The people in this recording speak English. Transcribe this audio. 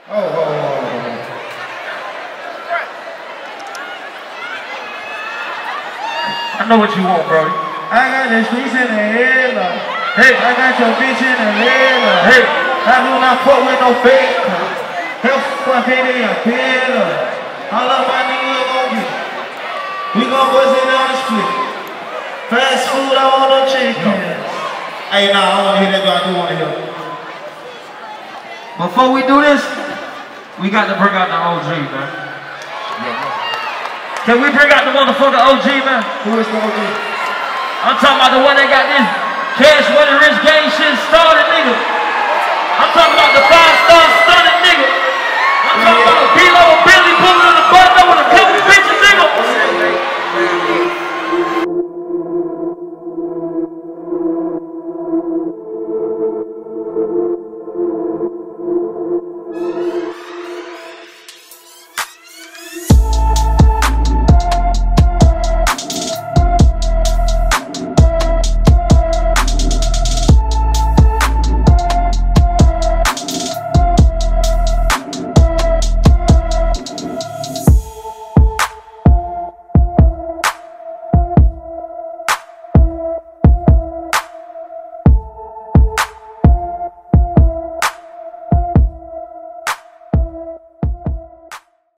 I know what you want, bro. I got the streets in the head, hey, I got your bitch in the head, hey, I do not fuck with no fake. Hell, fuck it in your bed, all of my niggas gon' get. We gon' bust it down the street. Fast food, I want no chicken. Hey, nah, I don't wanna hear that, but I do wanna hear. Before we do this, we got to bring out the OG, man. Can we bring out the motherfucker OG, man? Who is the OG? I'm talking about the one that got this cash money rich gang shit started, nigga. I'm talking about the 5-star stunning nigga.